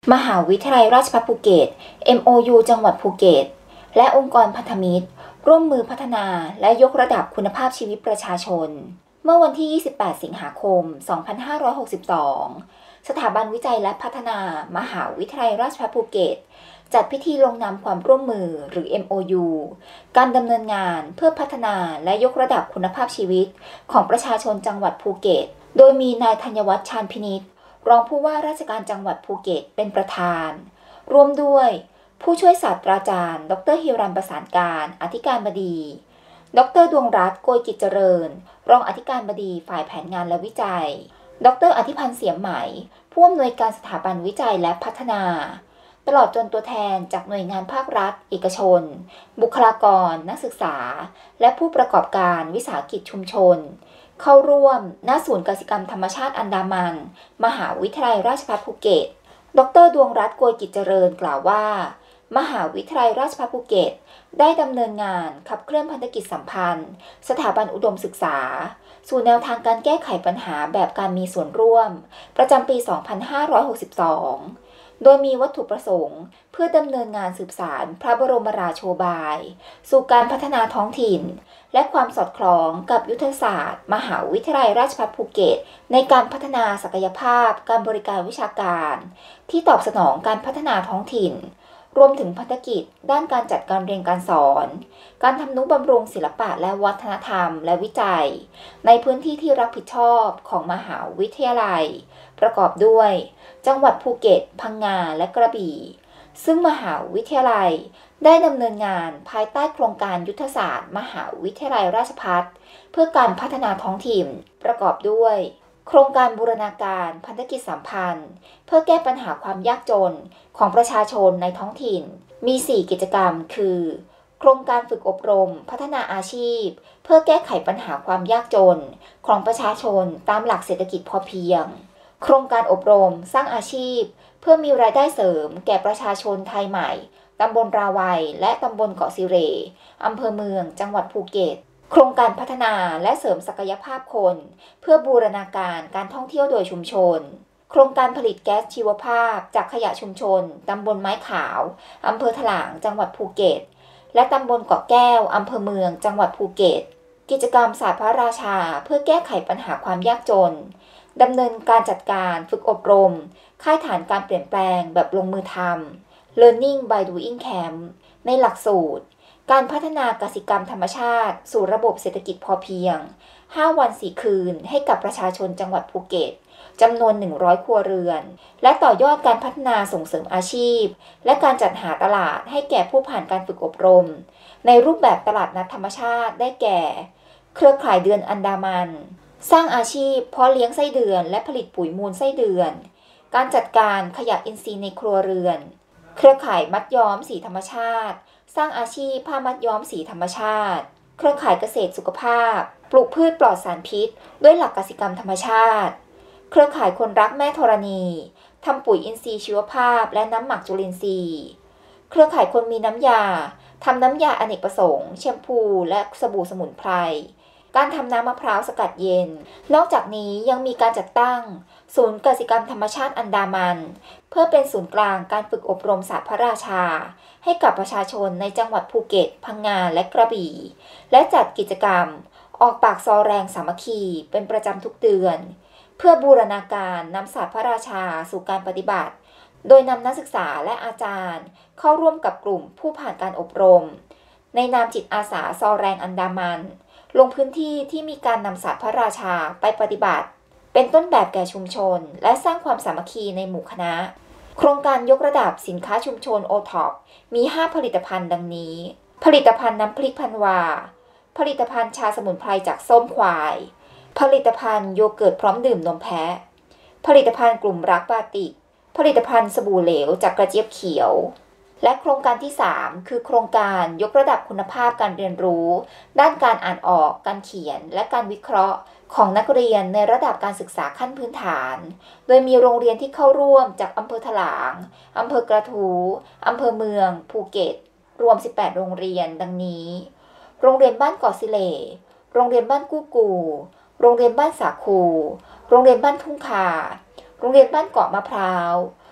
มหาวิทยาลัยราชภัฏภูเก็ต MOU จังหวัดภูเก็ตและองค์กรพันธมิตรร่วมมือพัฒนาและยกระดับคุณภาพชีวิตประชาชนเมื่อวันที่ 28 สิงหาคม 2562 สถาบันวิจัยและพัฒนามหาวิทยาลัยราชภัฏภูเก็ตจัดพิธีลงนามความร่วมมือหรือ MOU การดำเนินงานเพื่อพัฒนาและยกระดับคุณภาพชีวิตของประชาชนจังหวัดภูเก็ตโดยมีนายธัญวัฒน์ ชาญพินิจรองผู้ว่าราชการจังหวัดภูเก็ตเป็นประธานร่วมด้วยผู้ช่วยศาสตราจารย์ดร.ฮิรัญประสานการอธิการบดีดร.ดวงรัตน์ โกยกิจเจริญรองอธิการบดีฝ่ายแผนงานและวิจัยดร.อธิพันธ์ เสียมไหมผู้อำนวยการสถาบันวิจัยและพัฒนาตลอดจนตัวแทนจากหน่วยงานภาครัฐเอกชนบุคลากรนักศึกษาและผู้ประกอบการวิสาหกิจชุมชนเข้าร่วมณศูนย์กสิกรรมธรรมชาติอันดามันมหาวิทยาลัยราชภัฏภูเก็ตดร.ดวงรัตน์ โกยกิจเจริญกล่าวว่ามหาวิทยาลัยราชภัฏภูเก็ตได้ดำเนินงานขับเคลื่อนพันธกิจสัมพันธ์สถาบันอุดมศึกษาสู่แนวทางการแก้ไขปัญหาแบบการมีส่วนร่วมประจำปี 2562 โดยมีวัตถุประสงค์เพื่อดำเนินงานสืบสานพระบรมราโชบายสู่การพัฒนาท้องถิ่นและความสอดคล้องกับยุทธศาสตร์มหาวิทยาลัยราชภัฏภูเก็ตในการพัฒนาศักยภาพการบริการวิชาการที่ตอบสนองการพัฒนาท้องถิ่นรวมถึงพันธกิจด้านการจัดการเรียนการสอนการทำนุบำรุงศิลปะและวัฒนธรรมและวิจัยในพื้นที่ที่รับผิดชอบของมหาวิทยาลัยประกอบด้วยจังหวัดภูเก็ตพังงาและกระบี่ซึ่งมหาวิทยาลัยได้ดำเนินงานภายใต้โครงการยุทธศาสตร์มหาวิทยาลัยราชภัฏเพื่อการพัฒนาท้องถิ่นประกอบด้วยโครงการบูรณาการพันธกิจสัมพันธ์เพื่อแก้ปัญหาความยากจนของประชาชนในท้องถิ่นมี 4 กิจกรรมคือโครงการฝึกอบรมพัฒนาอาชีพเพื่อแก้ไขปัญหาความยากจนของประชาชนตามหลักเศรษฐกิจพอเพียงโครงการอบรมสร้างอาชีพเพื่อมีรายได้เสริมแก่ประชาชนไทยใหม่ตำบลราวัยและตำบลเกาะสิเรอำเภอเมืองจังหวัดภูเก็ตโครงการพัฒนาและเสริมศักยภาพคนเพื่อบูรณาการการท่องเที่ยวโดยชุมชนโครงการผลิตแก๊สชีวภาพจากขยะชุมชนตำบลไม้ขาวอำเภอถลางจังหวัดภูเก็ตและตำบลเกาะแก้วอำเภอเมืองจังหวัดภูเก็ตกิจกรรมศาสตร์พระราชาเพื่อแก้ไขปัญหาความยากจนดำเนินการจัดการฝึกอบรมค่ายฐานการเปลี่ยนแปลงแบบลงมือทำ Learning by Doing Camp ในหลักสูตรการพัฒนากสิกรรมธรรมชาติสู่ระบบเศรษฐกิจพอเพียง5 วัน 4 คืนให้กับประชาชนจังหวัดภูเก็ตจำนวน100 ครัวเรือนและต่อยอดการพัฒนาส่งเสริมอาชีพและการจัดหาตลาดให้แก่ผู้ผ่านการฝึกอบรมในรูปแบบตลาดนัดธรรมชาติได้แก่เครือข่ายเดือนอันดามันสร้างอาชีพเพาะเลี้ยงไส้เดือนและผลิตปุ๋ยมูลไส้เดือนการจัดการขยะอินทรีย์ในครัวเรือนเครือข่ายมัดย้อมสีธรรมชาติสร้างอาชีพผ้ามัดย้อมสีธรรมชาติเครือข่ายเกษตรสุขภาพปลูกพืชปลอดสารพิษด้วยหลักกสิกรรมธรรมชาติเครือข่ายคนรักแม่ธรณีทำปุ๋ยอินทรีย์ชีวภาพและน้ำหมักจุลินทรีย์เครือข่ายคนมีน้ำยาทำน้ำยาอเนกประสงค์แชมพูและสบู่สมุนไพรการทำน้ำมะพร้าวสกัดเย็นนอกจากนี้ยังมีการจัดตั้งศูนย์กสิกรรมธรรมชาติอันดามันเพื่อเป็นศูนย์กลางการฝึกอบรมศาสตร์พระราชาให้กับประชาชนในจังหวัดภูเก็ตพังงาและกระบี่และจัดกิจกรรมออกปากซอแรงสามัคคีเป็นประจำทุกเดือนเพื่อบูรณาการนำศาสตร์พระราชาสู่การปฏิบัติโดยนำนักศึกษาและอาจารย์เข้าร่วมกับกลุ่มผู้ผ่านการอบรมในนามจิตอาสาซอแรงอันดามันลงพื้นที่ที่มีการนำศาสตร์พระราชาไปปฏิบัติเป็นต้นแบบแก่ชุมชนและสร้างความสามัคคีในหมู่คณะโครงการยกระดับสินค้าชุมชน OTOP มี 5 ผลิตภัณฑ์ดังนี้ผลิตภัณฑ์น้ำพริกพันวาผลิตภัณฑ์ชาสมุนไพรจากส้มควายผลิตภัณฑ์โยเกิร์ตพร้อมดื่มนมแพะผลิตภัณฑ์กลุ่มรักบาติกผลิตภัณฑ์สบู่เหลวจากกระเจี๊ยบเขียวและโครงการที่ 3 คือโครงการยกระดับคุณภาพการเรียนรู้ด้านการอ่านออกการเขียนและการวิเคราะห์ของนักเรียนในระดับการศึกษาขั้นพื้นฐานโดยมีโรงเรียนที่เข้าร่วมจากอำเภอถลางอำเภอกระทู้อำเภอเมืองภูเก็ตรวม18โรงเรียนดังนี้โรงเรียนบ้านเกาะสิเลโรงเรียนบ้านกู้กูโรงเรียนบ้านสาคูโรงเรียนบ้านทุ่งคาโรงเรียนบ้านเกาะมะพร้าว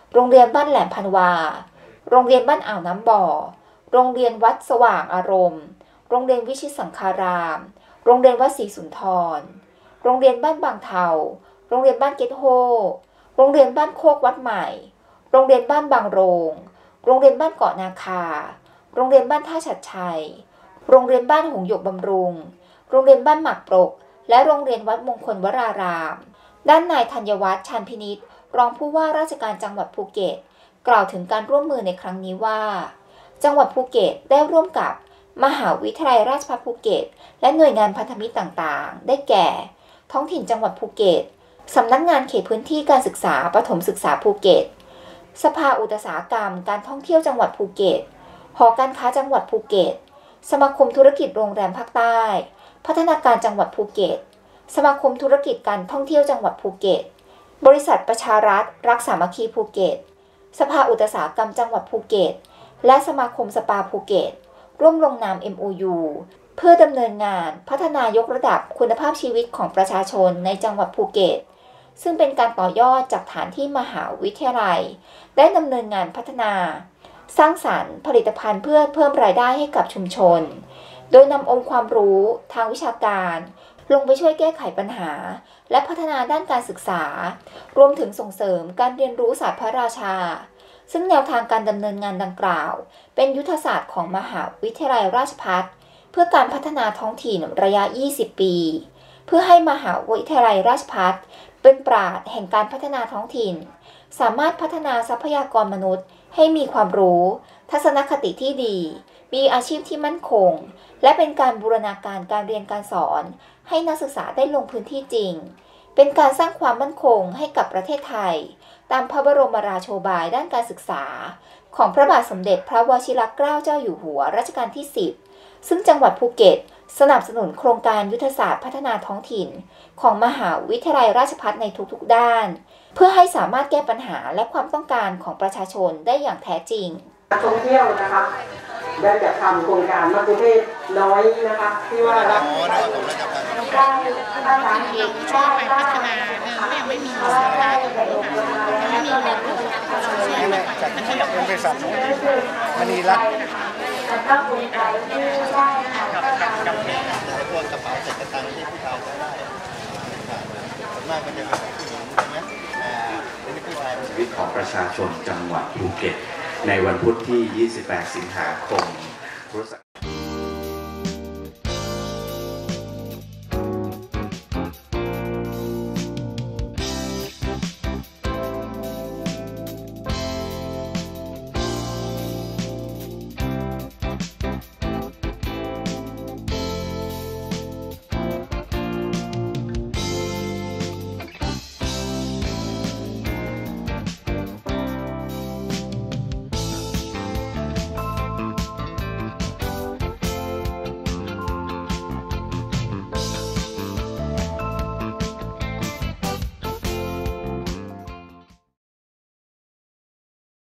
โรงเรียนบ้านแหลมพันวาโรงเรียนบ้านอ่าวน้ำบ่อโรงเรียนวัดสว่างอารมณ์โรงเรียนวิชิตสังฆารามโรงเรียนวัดศรีสุนทรโรงเรียนบ้านบางเทาโรงเรียนบ้านเกตโฮโรงเรียนบ้านโคกวัดใหม่โรงเรียนบ้านบางโรงโรงเรียนบ้านเกาะนาคาโรงเรียนบ้านท่าฉัตรชัยโรงเรียนบ้านหงส์หยกบำรุงโรงเรียนบ้านหมากปรกและโรงเรียนวัดมงคลวรารามด้านนายธัญวัฒน์ ชาญพินิจรองผู้ว่าราชการจังหวัดภูเก็ตกล่าวถึงการร่วมมือในครั้งนี้ว่าจังหวัดภูเก็ตได้ร่วมกับมหาวิทยาลัยราชภัฏภูเก็ตและหน่วยงานพันธมิตรต่างๆได้แก่ท้องถิ่นจังหวัดภูเก็ตสำนักงานเขตพื้นที่การศึกษาประถมศึกษาภูเก็ตสภาอุตสาหกรรมการท่องเที่ยวจังหวัดภูเก็ตหอการค้าจังหวัดภูเก็ตสมาคมธุรกิจโรงแรมภาคใต้พัฒนาการจังหวัดภูเก็ตสมาคมธุรกิจการท่องเที่ยวจังหวัดภูเก็ตบริษัทประชารัฐรักสามัคคีภูเก็ตสภาอุตสาหกรรมจังหวัดภูเก็ตและสมาคมสปาภูเก็ตร่วมลงนาม MOU เพื่อดำเนินงานพัฒนายกระดับคุณภาพชีวิตของประชาชนในจังหวัดภูเก็ตซึ่งเป็นการต่อยอดจากฐานที่มหาวิทยาลัยได้ดำเนินงานพัฒนาสร้างสรรค์ผลิตภัณฑ์เพื่อเพิ่มรายได้ให้กับชุมชนโดยนำองค์ความรู้ทางวิชาการลงไปช่วยแก้ไขปัญหาและพัฒนาด้านการศึกษารวมถึงส่งเสริมการเรียนรู้ศาสตร์พระราชาซึ่งแนวทางการดำเนินงานดังกล่าวเป็นยุทธศาสตร์ของมหาวิทยาลัยราชภัฏเพื่อการพัฒนาท้องถิ่นระยะ 20 ปีเพื่อให้มหาวิทยาลัยราชภัฏเป็นปราชญ์แห่งการพัฒนาท้องถิ่นสามารถพัฒนาทรัพยากรมนุษย์ให้มีความรู้ทัศนคติที่ดีมีอาชีพที่มั่นคงและเป็นการบูรณาการการเรียนการสอนให้นักศึกษาได้ลงพื้นที่จริงเป็นการสร้างความมั่นคงให้กับประเทศไทยตามพระบรมราโชบายด้านการศึกษาของพระบาทสมเด็จพระวชิรเกล้าเจ้าอยู่หัวรัชกาลที่ 10ซึ่งจังหวัดภูเก็ตสนับสนุนโครงการยุทธศาสตร์พัฒนาท้องถิ่นของมหาวิทยาลัยราชภัฏในทุกๆด้านเพื่อให้สามารถแก้ปัญหาและความต้องการของประชาชนได้อย่างแท้จริงนักท่องเที่ยวนะคะได้จัดทำโครงการมักคุเทศน้อยนะคะที่ว่ารับได้ภาษาอังกฤษช่วยไปพัฒนาก็ยังไม่มีนะคะไม่มีเลยจากเป็นบริษัทมณีรัตน์ก็ภูมิใจที่ได้ค่ะพวกกระเป๋าเศษกระตังที่ผู้ชายได้ส่วนมากก็จะเป็นผู้หญิงใช่ไหมเป็นผู้ชายชีวิตของประชาชนจังหวัดภูเก็ตในวันพุธที่ 28 สิงหาคม